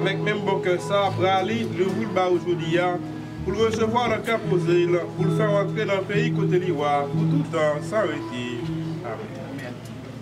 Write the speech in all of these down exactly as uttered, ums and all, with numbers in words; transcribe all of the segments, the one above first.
avec même bon que ça, pour aller le roule bas aujourd'hui, pour le recevoir dans le camp posé, pour le faire entrer dans le pays côté l'Ivoire, pour tout le temps, sans arrêter. Amen.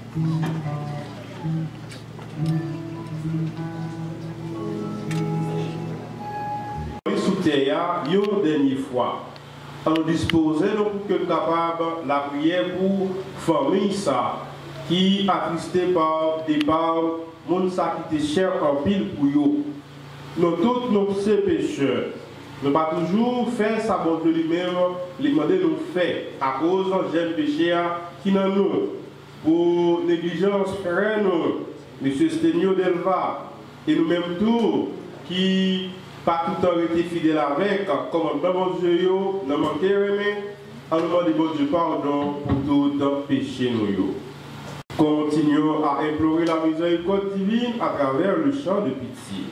Sous terre, une dernière fois, on dispose pour que capable la prière pour famille ça qui attristé par départ, monde ça qui était cher en pile pour eux. Nous tous nos pécheurs, nous pas toujours faire ça bon de lui-même, les demander nous faire à cause j'aime péché qui dans nous pour négligence frère nous, Monsieur Sténio Delva et nous-mêmes tous qui pas tout le temps été fidèles avec, comme bon Dieu, nous manquons aimer, en nous demandant bon Dieu pardon pour tout péché nous. Continuons à implorer la miséricorde divine à travers le chant de pitié.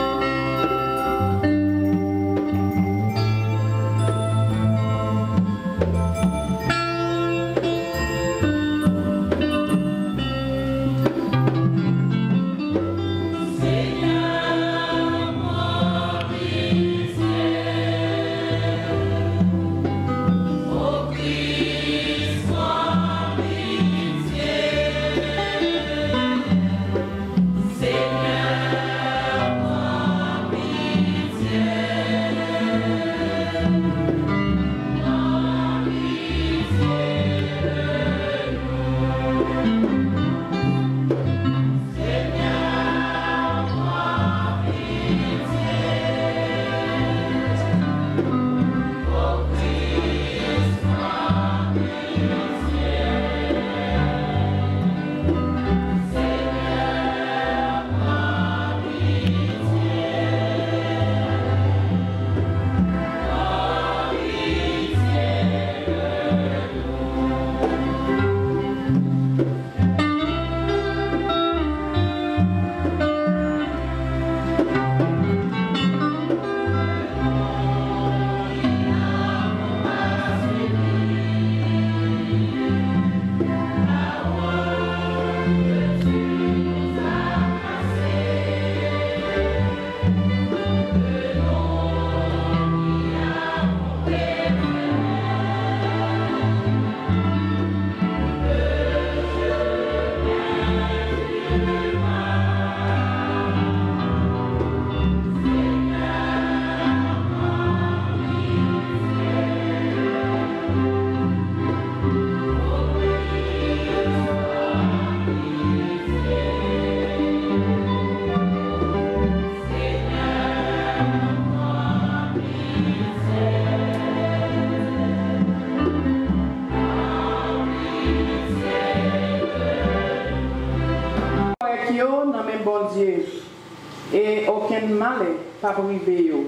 Et aucun mal pas privé yo.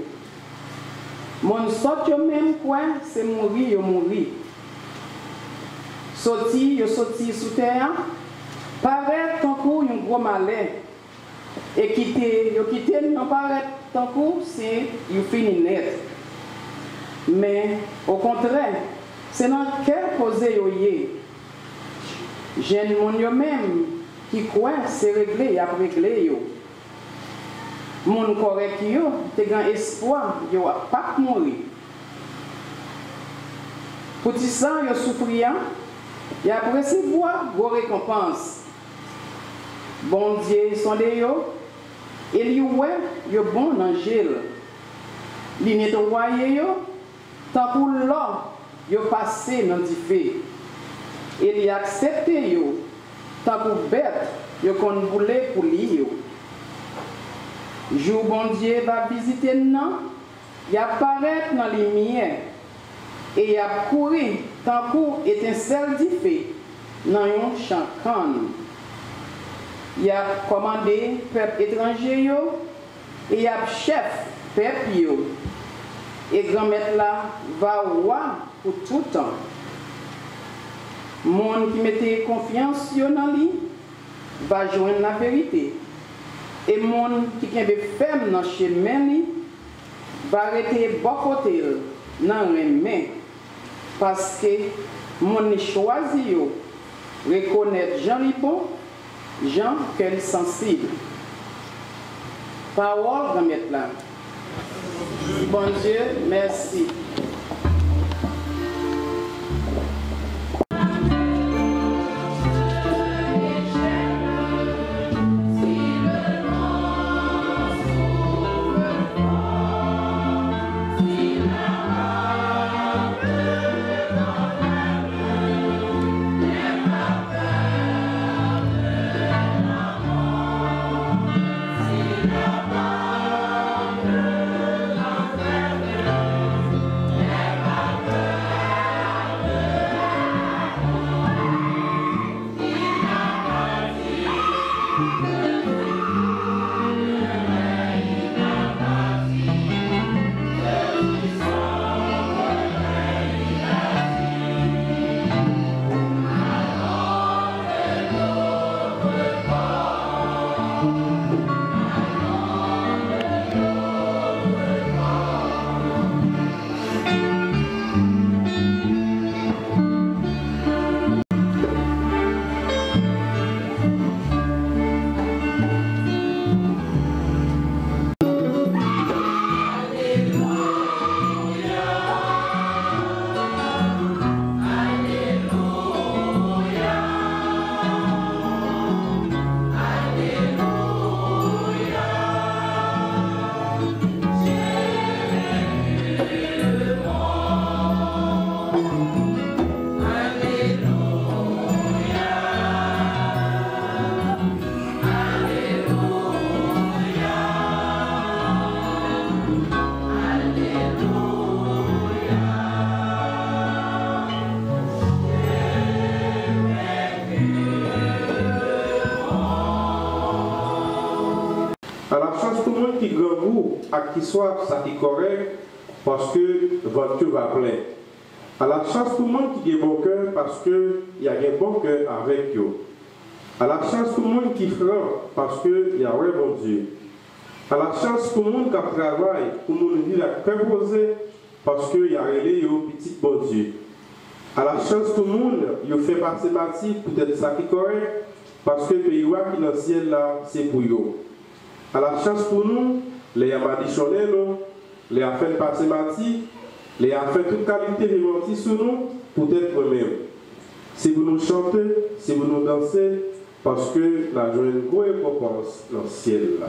Mon sort yo même quoi, c'est mourir yo mourir. Sorti yo sorti sous terre, paraît tant coup un gros malin. Et quitter yo quitter non paraît tant coup c'est yo fini net. Mais au contraire, c'est dans quel posé yo yé. Jeune mon yo même qui croit c'est réglé, y a réglé yo. Mon correct yo, te grand espoir, yo pas mourir. Petit sang yo souffriant, y a recevoir vos récompenses. Bon Dieu sonde yo, et li ouais, yo bon angèle. Li nettoyer yo, tant pour l'or, yo passé dans du feu. Et li accepter yo, tant pour bête, yo kon boule pour li yo. Jour bon Dieu va visiter non, il apparaît dans les lumière et il a couru tant pour étincelle du feu dans un champ canne. Il a commandé peuple étranger yo et il a chef peuple yo. Et grand-mère là va roi pour tout temps. Monde qui mettait confiance yo dans lui va joindre la vérité. Et monde qui est ferme dans le chemin va arrêter bon côté dans les mains parce que mon choisi reconnaître Jean Lipon, Jean qu'elle sensible. Parole, grand maître là. Bon Dieu, merci. À qui soit ça qui est correct parce que votre cœur va plein. À la chance tout le monde qui a bon cœur parce qu'il y a un bon cœur avec eux. À la chance tout le monde qui franc parce qu'il y a un bon Dieu. À la chance tout le monde qui travaille, tout le monde vit la cœur posé parce qu'il y a un petit bon Dieu. À la chance tout le monde, il fait passer mathématiques, peut-être ça qui est correct parce que le pays qui est dans le ciel là, c'est pour eux. À la chance pour nous, les amaditionnels, les affaires mathématiques, les affaires toute qualité de sur nous, peut-être nous-mêmes. Si vous nous chantez, si vous nous dansez, parce que la joie est une grosse récompense dans le ciel. Là.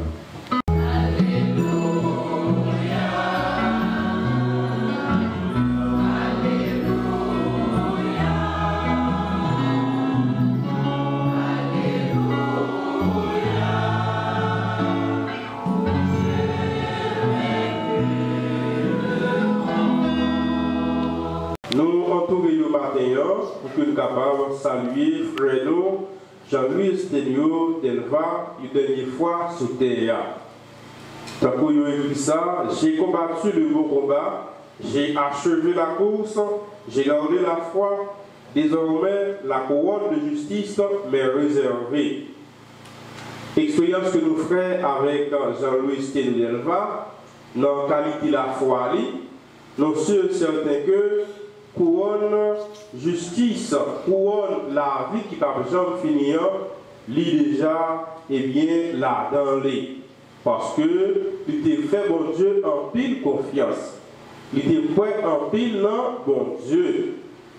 Pour que nous capables de saluer frère Jean-Louis Esténio d'Elva une dernière fois sur terre. Tant que vous avez vu ça, j'ai combattu le beau combat, j'ai achevé la course, j'ai gardé la foi. Désormais, la couronne de justice m'est réservée. Expérience que nous ferons avec Jean-Louis Esténio d'Elva, dans la qualité de la foi, nous sommes certains que couronne justice, couronne la vie qui va jamais finir, lit déjà, et bien là dans les. Parce que il te fait bon Dieu en pile confiance. Il te prêt en pile non bon Dieu.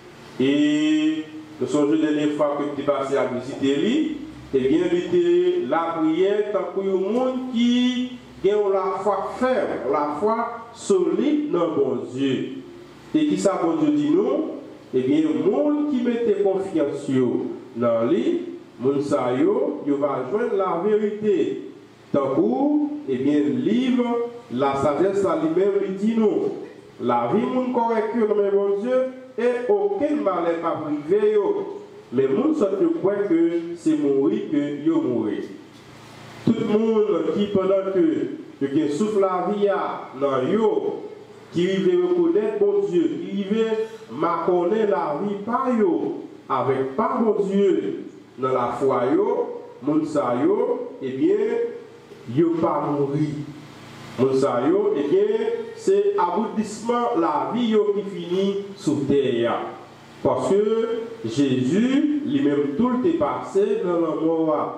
Et nous sommes la dernière fois que tu es passé à visiter lui, et bien il était la prière tant que le monde qui a la foi ferme, la foi solide dans bon Dieu. Et qui ça bon Dieu dit nous? Eh bien, le monde qui mettait confiance dans lui, moun sa yo, yo va joindre la vérité. Tant que, eh bien, le livre, la sagesse à lui-même lui dit nous. La vie moun correcte dans mon Dieu, et aucun malheur pas privé yo. Mais moun saute le point que c'est mourir que yo mourir. Tout le monde qui pendant que yo souffle la vie dans yo, qui veut reconnaître bon Dieu, qui veut marconner la vie par yo, avec pas bon Dieu dans la foi yo, moun sa yo, eh bien, yo pas mourir. Moun sa yo, eh bien, c'est aboutissement la vie yo qui finit sous terre. Parce que Jésus, lui-même tout est passé dans la mort.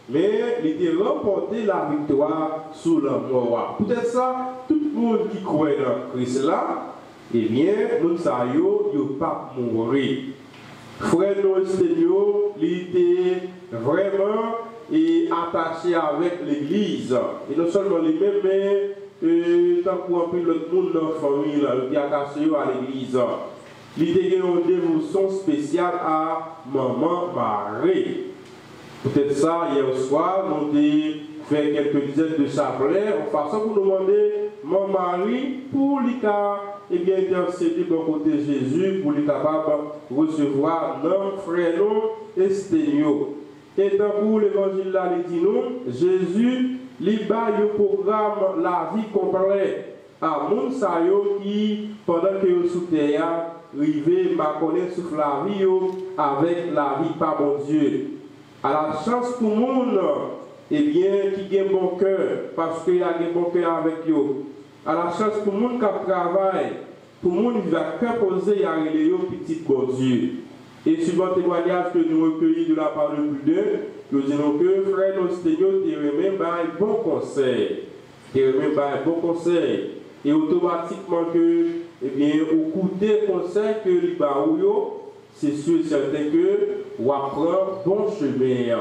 mais il a remporté la victoire sur la mort. Peut-être ça, tout le monde qui croit dans Christ là, eh bien, nous savons qu'il ne pas mourir. Frère nous, Seigneur, il était vraiment et attaché avec l'Église. Et non seulement lui-même, mais euh, tant qu'on peu l'autre monde dans la famille, il est attaché à l'Église. Il était une dévotion spéciale à Maman Marie. Peut-être ça, hier soir, nous avons fait quelques dizaines de chapelets en façon pour nous demander Maman Marie pour lui et bien intercéder de côté de Jésus pour lui capable de recevoir notre frère nous et Sténio. Et dans pour l'évangile là, il dit nous, Jésus, il bat le programme la vie complète à moun sa yo qui, pendant que yo sous terre, rivé ma connaître sur la vie avec la vie par mon Dieu. À la chance pour moun, eh bien, qui a un bon cœur, parce qu'il a un bon cœur avec eux. À la chance pour moun qui travaille, pour moun qui va cœur posé à relais petit bon Dieu. Et suivant le témoignage que nous recueillons de la part de plus d'eux, nous disons que frère nos Seigneur, tu remets un bon conseil. Tu remets un bon conseil. Et automatiquement que, eh bien, au coup des conseils que l'Ibaouyo, c'est sûr et certain que on apprend bon chemin.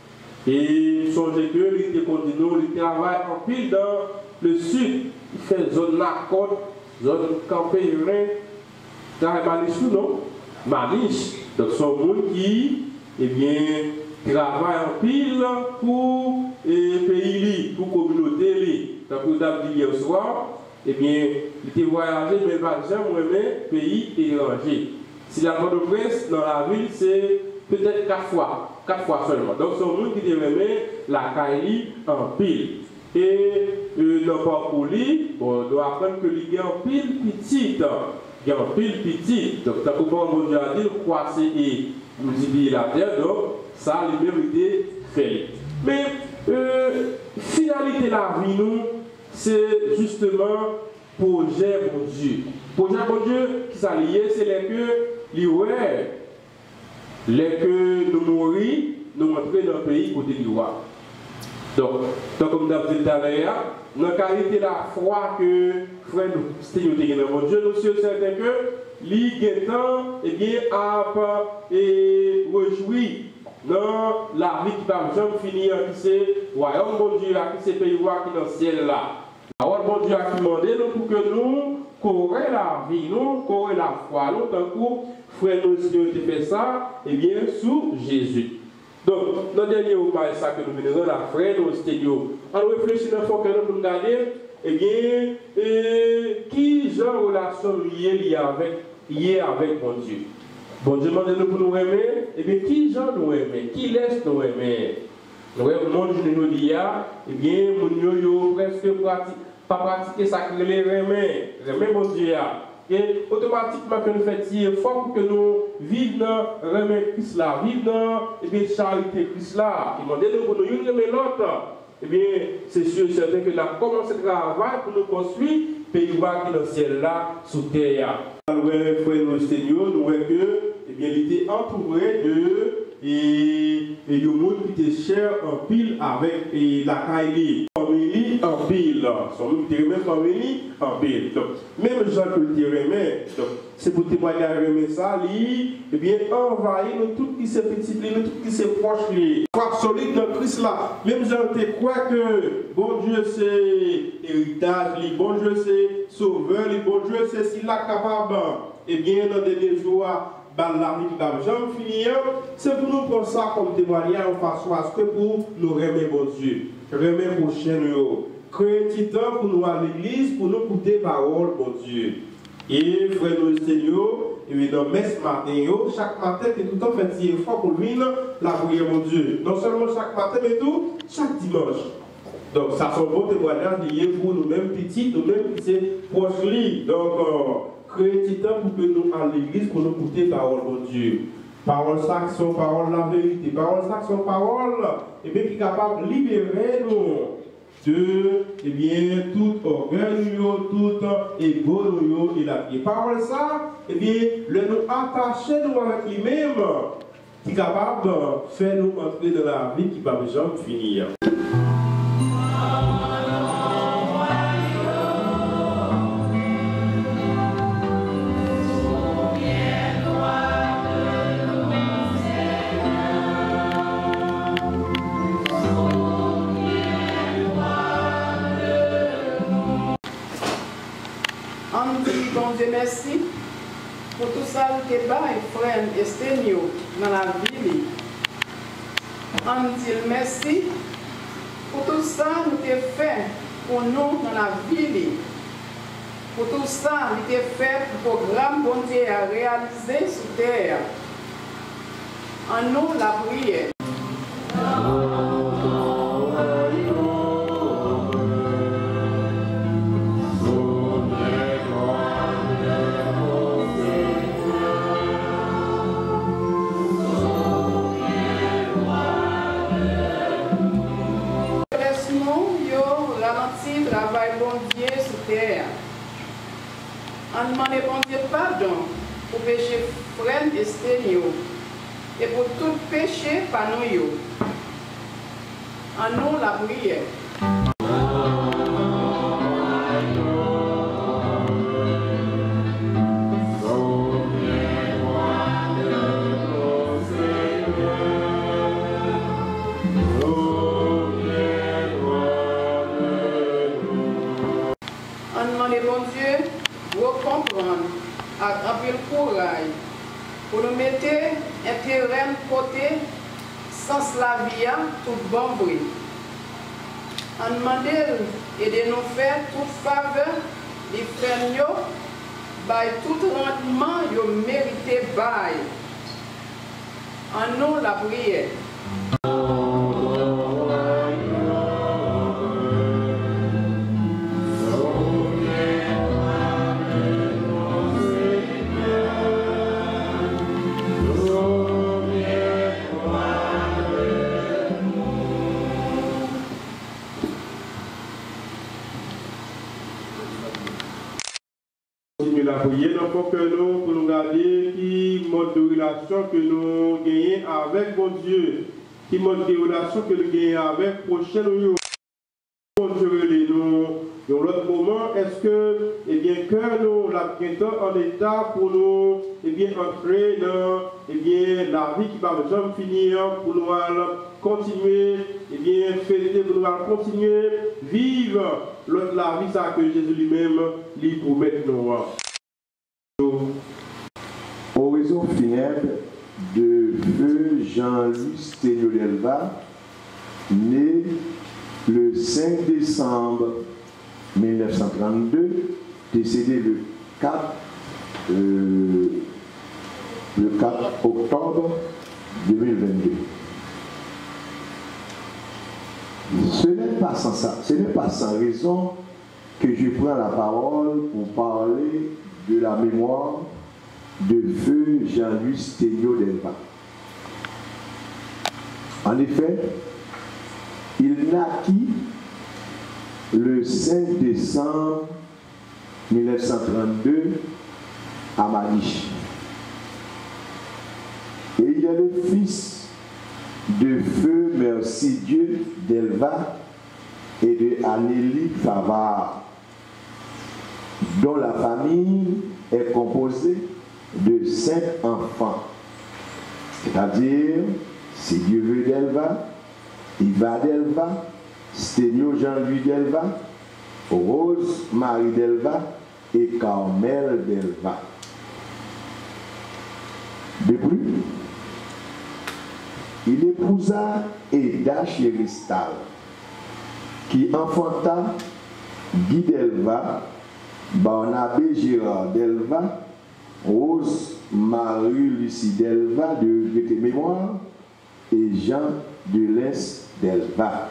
Et songez que il continue, il travaille en pile dans le sud. Il fait zone la côte, zone campérin, travaille Maniche non? Maniche. Donc son monde qui, eh bien, travaille en pile pour le pays, pour la communauté. Donc vous avez dit hier soir, eh bien, il était voyagé, mais il va jamais aimer pays étranger. Si la grande presse dans la ville, c'est peut-être quatre fois, quatre fois seulement. Donc, c'est un monde qui remet la Kaili en pile. Et euh, dans le parcours, on doit apprendre que il y a en pile petite. Il y a en pile petite. Donc, tant que bon Dieu a dit, croiser et multiplier la terre, donc, ça a lui-même été fait. Mais, euh, finalité de la vie, nous, c'est justement projet mon Dieu. Projet mon Dieu qui s'allie, c'est les que les ouais, les que nous mourir, nous entrer dans le pays côté du roi. Donc, donc comme nous avons dit tout à l'heure, dans la qualité de la foi que frère nous, c'était dans mon Dieu, nous sommes certains que l'Iguetan, eh bien, a et réjoui dans la vie qui va jamais finir, qui c'est royaume bon Dieu, qui c'est pays roi qui est dans le ciel là. Alors, bon Dieu a demandé nous pour que nous courons la vie, nous courons la foi, nous, tant que frère nous, si nous fait ça, eh bien, sous Jésus. Donc, dans le dernier moment, ça que nous venons la frère, nous, c'était nous. On réfléchit dans le fond que nous pour regarder, eh bien, euh, qui genre relation liée avec, liée avec mon Dieu. Bon Dieu demande nous pour nous aimer, eh bien, qui genre nous aimer, qui laisse nous aimer. Nous, le monde nous dit, eh bien, mon yo presque pratique. Pas pratiquer ça que les remet, remet mon Dieu. Et automatiquement que nous faisons, il faut que nous vivions dans remet Christ là, vivons dans et bien charité Christ là. Il m'a dit pour nous une remet l'autre. Eh bien, c'est sûr et certain que nous avons commencé le travail pour nous construire le pays qui est dans le ciel là, sous terre. Nous voyons le Seigneur, nous voyons que, eh bien, il était entouré de et il y a un monde qui était cher en pile avec et la Kaili. Famille en pile. Son nom qui remet famille en pile. Donc, même gens que le remet, c'est pour témoigner à remet ça, lui, eh bien, envahir nous tout qui c'est petit, nous tout qui c'est proche, lui. Croire solide dans Christ là. Même gens qui croient que bon Dieu c'est héritage, lui, bon Dieu c'est sauveur, lui, bon Dieu c'est s'il est capable, eh bien, dans des jours, la vie qui va jamais finir, c'est pour nous prendre ça comme témoignage en façon à ce que pour nous remettre bon Dieu, remettre prochain nous, créer un petit temps pour nous à l'église, pour nous écouter parole bon Dieu. Et frère nous Seigneur, et dans messe matin, chaque matin, que tout le temps fait une fois pour venir la prière mon Dieu. Non seulement chaque matin, mais tout, chaque dimanche. Donc ça sont bons témoignages liés pour nous-mêmes petits, nous-mêmes qui sommes proches. Donc, euh, créer un petit temps pour que nous, à l'église, pour nous écouter parole de Dieu. Parole ça qui sont paroles la vérité. Parole ça qui sont paroles, et bien qui est capable de libérer nous de, eh bien, tout orgueil, tout égo, et la vie. Parole ça, eh bien, le nous attacher nous avec lui-même, qui est capable de faire nous entrer dans la vie qui ne va jamais finir. On dit bon Dieu merci pour tout ça que bail frère Estenio dans la ville. On dit merci pour tout ça que tu fait pour nous dans la ville. Pour tout ça que tu fait pour le programme bon Dieu à réaliser sur terre. En nous la prière. Travail bon Dieu sur terre. On demande bon Dieu pardon pour péché frère Estenio et pour tout péché par nous. En nous la prière. Bon Dieu, vous comprendre, à remplir le courage, pour nous mettre un terrain côté, sans la vie, tout bon bruit. On demande et de nous faire toute faveur, les frères, by tout rendement, vous méritez by. En nous la prière. La prière dans que nous pour nous garder qui mode de relation que nous gagnons avec mon Dieu, qui mode de relation que nous gagnons avec prochain nous. Bon Dieu, nous dans l'autre moment, est-ce que eh bien que nous la en état pour nous eh bien entrer dans eh bien la vie qui va jamais finir pour nous continuer eh bien fêter pour nous continuer vivre l'autre la vie ça que Jésus lui-même lui promet nous. Oraison funèbre de feu Jean-Louis Sténio Delva, né le cinq décembre mille neuf cent trente-deux, décédé le quatre, euh, le quatre octobre deux mille vingt-deux. Ce n'est pas sans ça, ce n'est pas sans raison que je prends la parole pour parler de la mémoire de feu Jean-Louis Sténio Delva. En effet, il naquit le cinq décembre mille neuf cent trente-deux à Maniche. Et il est le fils de feu Merci Dieu Delva et de Anélie Favard, dont la famille est composée de cinq enfants, c'est-à-dire Sédieu Delva, Iva Delva, Sténio Jean-Louis Delva, Rose Marie Delva et Carmel Delva. De plus, il épousa Eda Chéristal, qui enfanta Guy Delva, Barnabé Gérard Delva, Rose Marie-Lucie Delva de Gaieté Mémoire et Jean Delès Delva.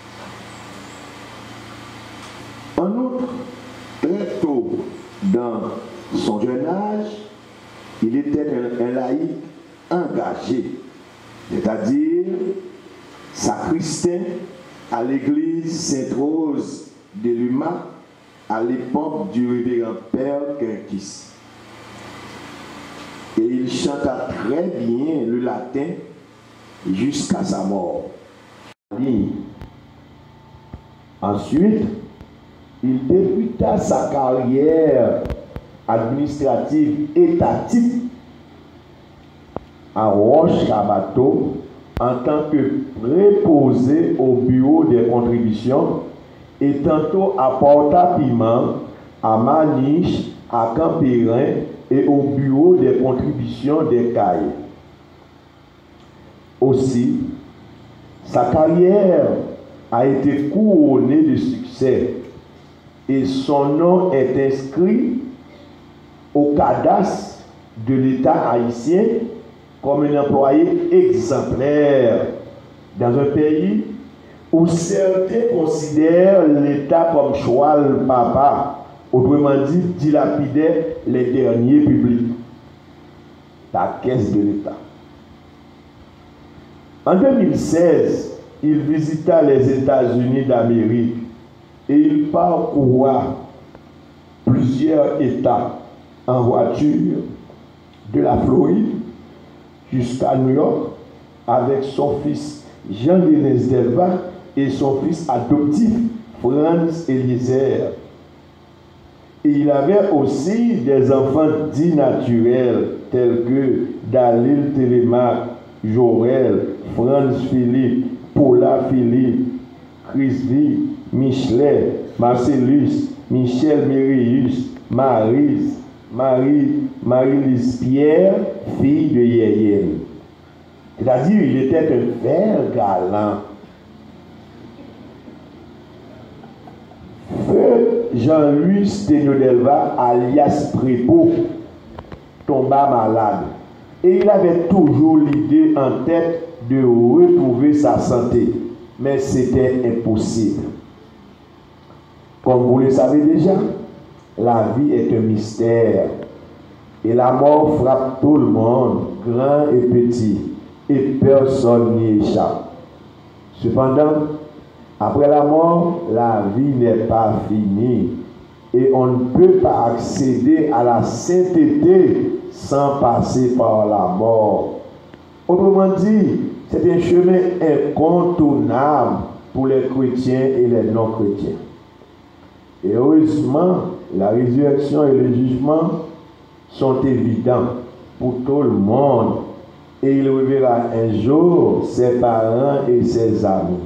En outre, très tôt dans son jeune âge, il était un, un laïc engagé, c'est-à-dire sacristain à l'église Sainte-Rose de Luma à l'époque du révérend Père Quinquis. Et il chanta très bien le latin jusqu'à sa mort. Ensuite, il débuta sa carrière administrative étatique à Roche-Cabato en tant que préposé au bureau des contributions et tantôt à Porte-à-Piment, à Maniche, à Campérin et au bureau des contributions des Cailles. Aussi, sa carrière a été couronnée de succès et son nom est inscrit au cadastre de l'État haïtien comme un employé exemplaire dans un pays où certains considèrent l'État comme cheval papa, autrement dit, dilapidaient les derniers publics, la caisse de l'État. En deux mille seize, il visita les États-Unis d'Amérique et il parcourra plusieurs États en voiture de la Floride jusqu'à New York avec son fils Jean-Denis Delva et son fils adoptif Franz Eliezer. Et il avait aussi des enfants dits naturels tels que Dalil Télémaque, Jorel, Franz Philippe, Paula Philippe, Christy, Michelet, Marcellus, Michel Mérius, Marise, Marie, Marie-Lise Pierre, fille de Yéyel. C'est-à-dire, il était un père galant. Feu Jean-Louis Sténio-Delva, alias Prépo, tomba malade. Et il avait toujours l'idée en tête de retrouver sa santé. Mais c'était impossible. Comme vous le savez déjà, la vie est un mystère. Et la mort frappe tout le monde, grand et petit. Et personne n'y échappe. Cependant, après la mort, la vie n'est pas finie. Et on ne peut pas accéder à la sainteté sans passer par la mort. Autrement dit, c'est un chemin incontournable pour les chrétiens et les non-chrétiens. Et heureusement, la résurrection et le jugement sont évidents pour tout le monde. Et il reverra un jour ses parents et ses amis.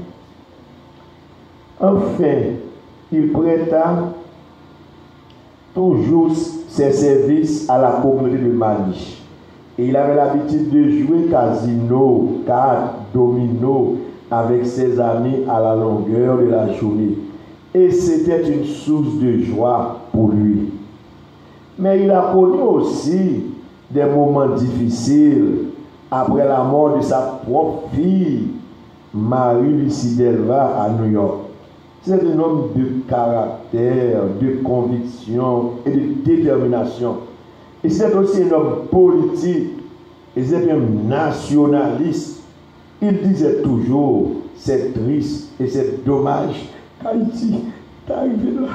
Enfin, il prêta toujours ses services à la communauté de Maniche. Et il avait l'habitude de jouer casino, cartes, domino avec ses amis à la longueur de la journée. Et c'était une source de joie pour lui. Mais il a connu aussi des moments difficiles après la mort de sa propre fille, Marie-Lucie Delva, à New York. C'est un homme de caractère, de conviction et de détermination. Et c'est aussi un homme politique, et c'est un nationaliste. Il disait toujours, c'est triste et c'est dommage qu'Haïti est arrivé là.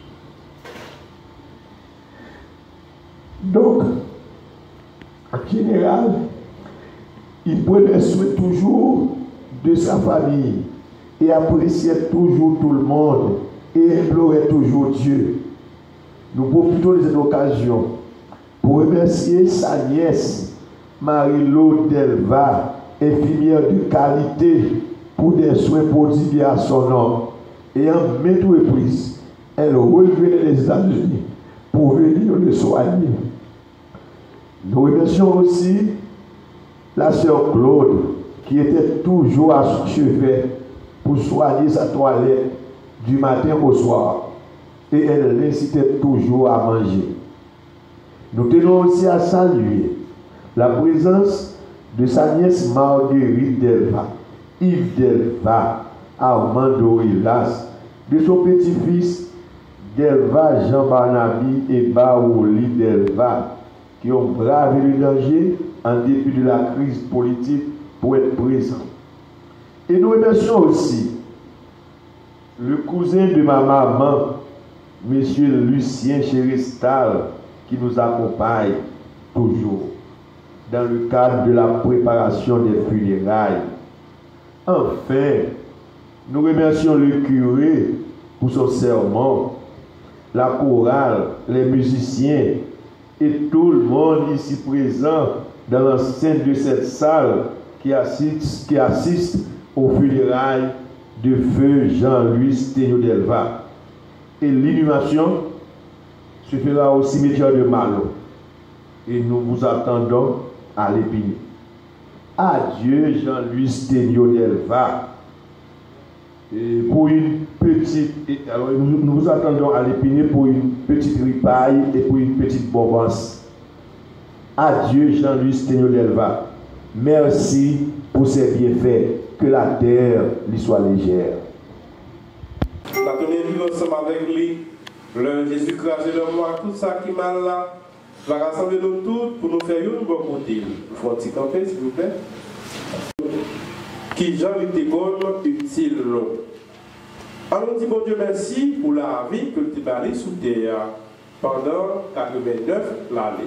Donc, en général, il prenait soin toujours de sa famille et appréciait toujours tout le monde et implorait toujours Dieu. Nous profitons de cette occasion pour remercier sa nièce, Marie-Laure Delva, infirmière de qualité, pour des soins prodigués à son nom. Et en maintes reprises, elle revenait les États-Unis pour venir le soigner. Nous remercions aussi la sœur Claude, qui était toujours à son chevet pour soigner sa toilette du matin au soir. Et elle l'incitait toujours à manger. Nous tenons aussi à saluer la présence de sa nièce Marguerite Delva, Yves Delva, Armando Hilas, de son petit-fils Delva Jean Barnaby et Baouli Delva, qui ont bravé le danger en dépit de la crise politique pour être présents. Et nous remercions aussi le cousin de ma maman, M. Lucien Chéristal, qui nous accompagne toujours. dans le cadre de la préparation des funérailles. Enfin, nous remercions le curé pour son serment, la chorale, les musiciens et tout le monde ici présent dans l'enceinte de cette salle qui assiste, qui assiste aux funérailles de feu Jean-Louis Tegnaud Delva. Et l'inhumation se fera au cimetière de Malo. Et nous vous attendons à l'Épinay. Adieu Jean-Louis Tegnaud Delva. Et pour une petite, alors nous, nous vous attendons à l'Épinay pour une petite ripaille et pour une petite bombance. Adieu Jean-Louis Tegnaud Delva. Merci pour ses bienfaits. Que la terre lui soit légère. La tournée vivre ensemble avec lui. Le Jésus-Christ, le moi, tout ça qui m'a là, va rassembler nous tous pour nous faire une bonne côté. Il faut un petit campé, s'il vous plaît. Qui Jean était bon, utile. Alors, dit bon Dieu merci pour la vie que tu as allé sous terre pendant quatre-vingt-neuf l'année.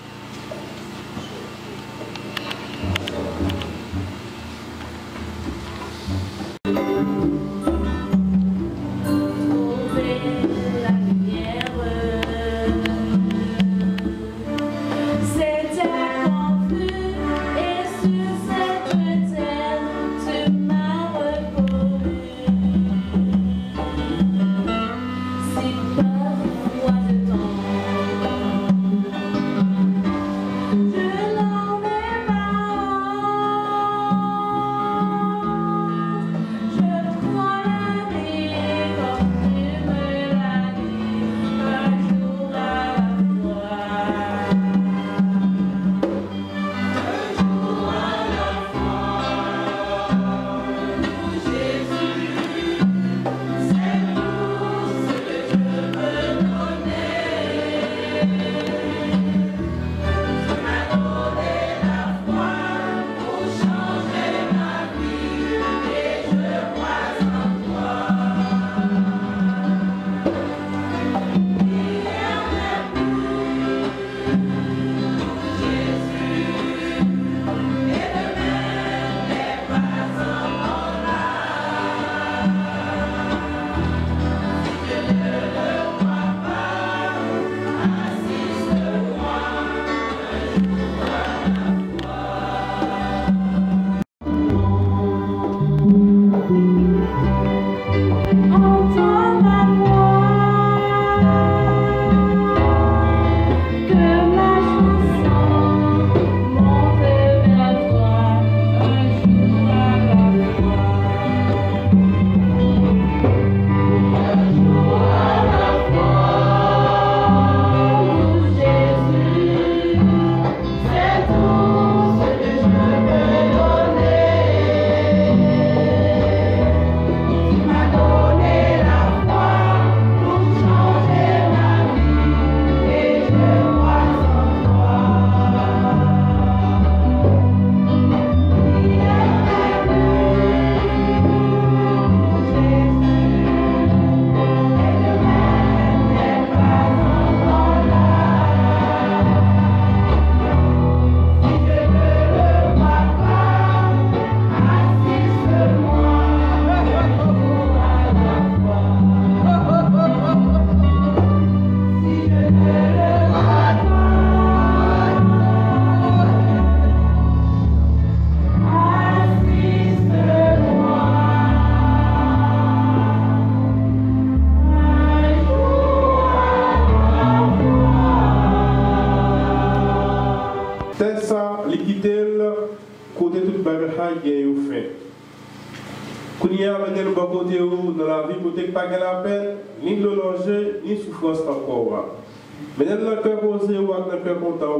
Dans la vie, pour ne pas gagner la peine, ni de danger, ni souffrance encore. Mais dans le cœur posé ou dans le cœur content,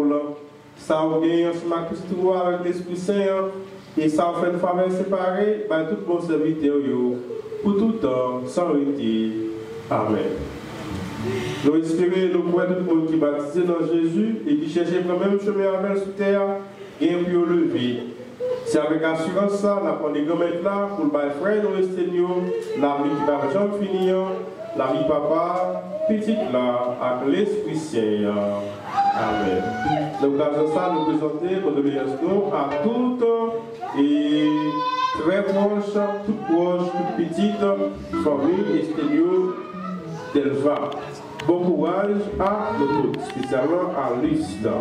ça a gagné un smack tout avec l'Esprit Saint, et ça a fait une faveur séparée, par tout bon serviteur, pour tout temps, sans arrêter. Amen. Nous espérons, nous croyons tout le monde qui est baptisé dans Jésus et qui cherche le même chemin avec sous terre, et un peu levé. C'est avec assurance ça, on apprend des gommettes là, pour le bail frère, nous restons, la vie qui va jamais finir, la vie papa, petite là, avec l'Esprit Saint. Amen. L'occasion ça nous présenter condoléances à toutes et très proches, toutes proches, toutes petites familles Esténio Delva. Bon courage à nous tous, spécialement à Lista.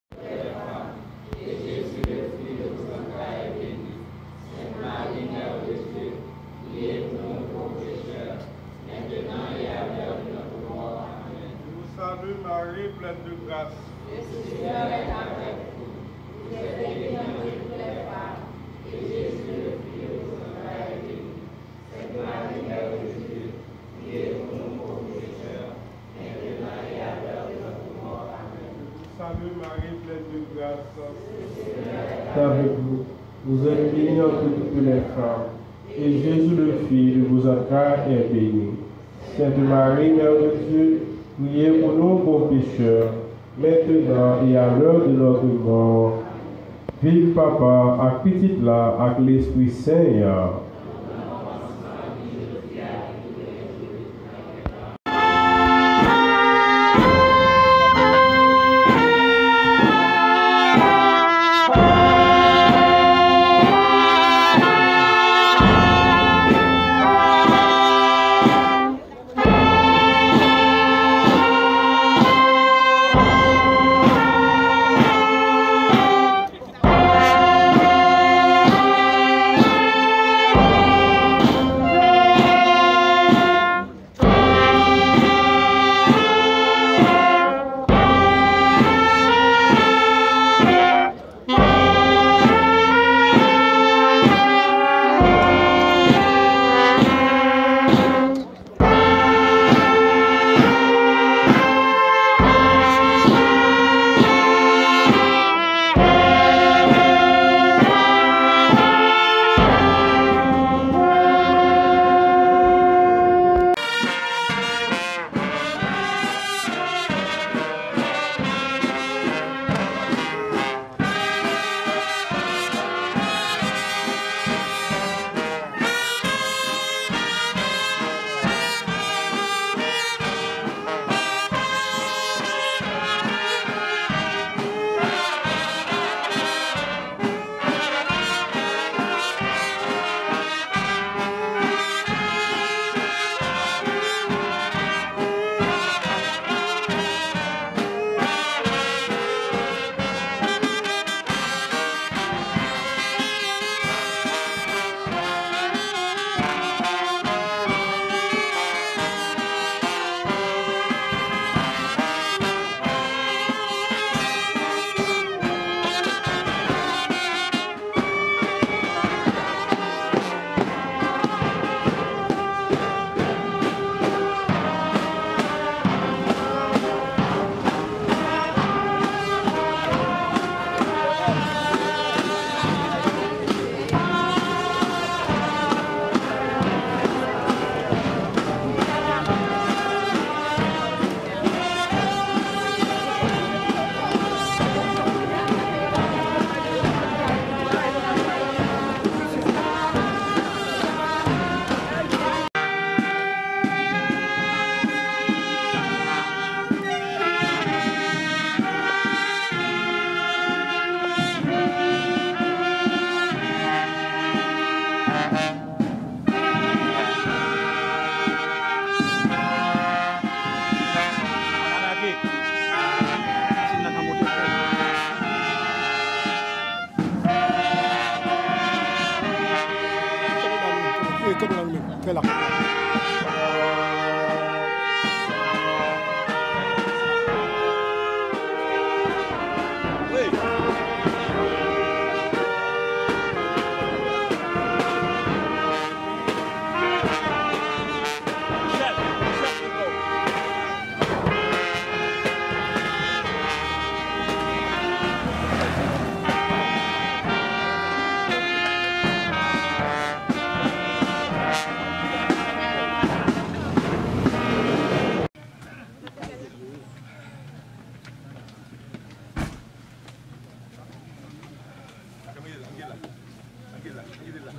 Salut Marie, pleine de grâce. Le Seigneur est avec vous. Vous êtes bénie entre toutes les femmes, et Jésus, le Fils de votre mère, est béni. Sainte Marie, Mère de Dieu, priez pour nous pauvres pécheurs, maintenant et à l'heure de notre mort. Amen. Salut Marie, pleine de grâce. Le Seigneur est Avec vous, vous êtes bénie entre toutes les femmes, et Jésus, le Fils de vos entrailles, est béni. Sainte Marie, Mère de Dieu, priez pour nous pauvres pécheurs, maintenant et à l'heure de notre mort. Vive Papa, avec petite là, avec l'Esprit Saint.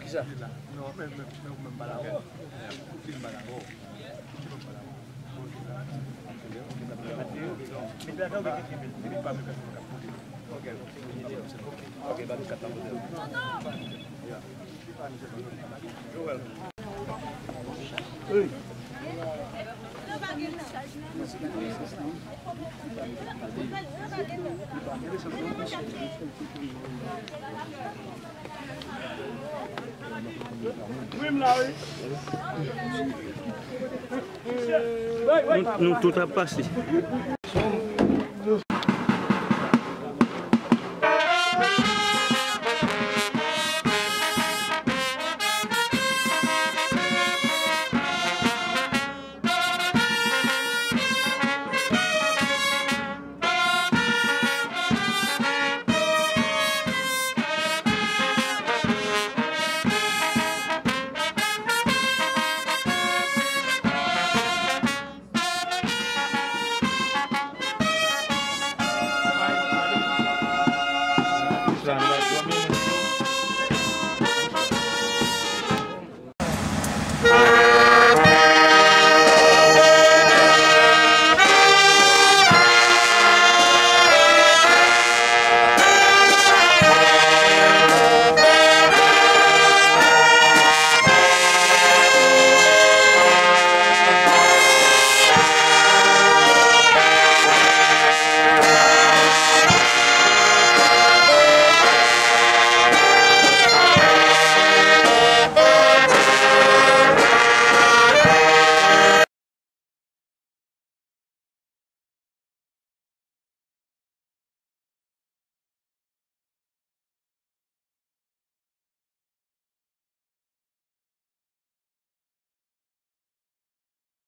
No, me, me, me, me embalagó. Me embalagó. Me embalagó. Nous tout a passé.